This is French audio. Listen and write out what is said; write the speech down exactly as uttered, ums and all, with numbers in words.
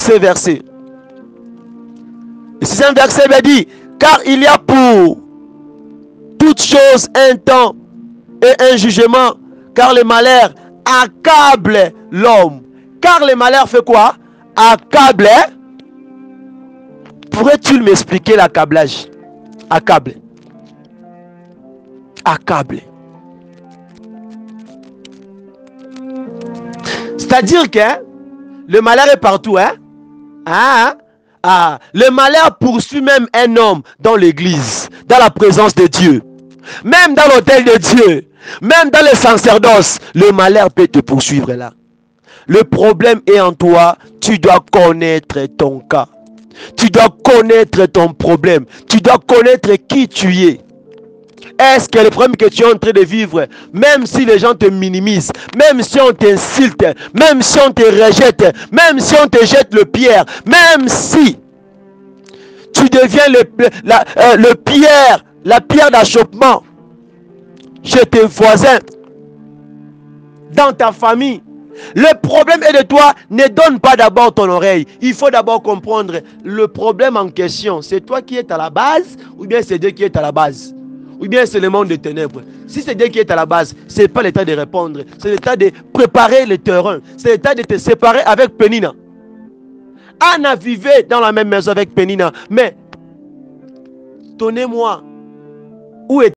ce verset. Le sixième verset me dit, car il y a pour toute chose un temps et un jugement, car le malheur accable l'homme. Car le malheur fait quoi? Accable. Pourrais-tu m'expliquer l'accablage? Accable. Accable. C'est-à-dire que hein, le malheur est partout. Hein? Ah, ah, le malheur poursuit même un homme dans l'église, dans la présence de Dieu. Même dans l'autel de Dieu, même dans le sacerdoce, le malheur peut te poursuivre là. Le problème est en toi, tu dois connaître ton cas. Tu dois connaître ton problème. Tu dois connaître qui tu es. Est-ce que le problème que tu es en train de vivre, même si les gens te minimisent, même si on t'insulte, même si on te rejette, même si on te jette le pierre, même si tu deviens le, la, euh, le pierre, la pierre d'achoppement chez tes voisins, dans ta famille, le problème est de toi, ne donne pas d'abord ton oreille. Il faut d'abord comprendre le problème en question. C'est toi qui es à la base ou bien c'est Dieu qui est à la base? Ou bien c'est le monde des ténèbres? Si c'est Dieu qui est à la base, ce n'est pas le temps de répondre. C'est le temps de préparer le terrain. C'est le temps de te séparer avec Pénina. Anna vivait dans la même maison avec Pénina. Mais, donnez-moi, où est